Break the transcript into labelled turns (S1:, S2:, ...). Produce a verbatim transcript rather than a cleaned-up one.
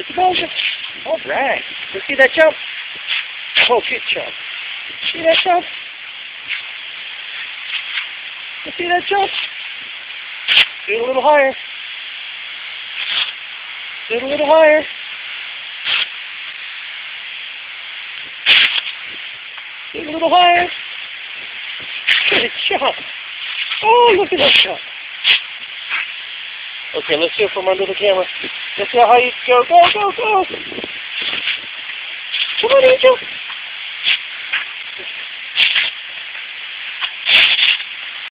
S1: Get the ball, jump. All right. Let's see that jump. Oh, good jump. See that jump? Let's see that jump. Do it a little higher. Do it a little higher. Do it a little higher. Good jump. Oh, look at that jump. Okay, let's see it from under the camera. Let's see how high you go. Go, go, go. Come on, Angel.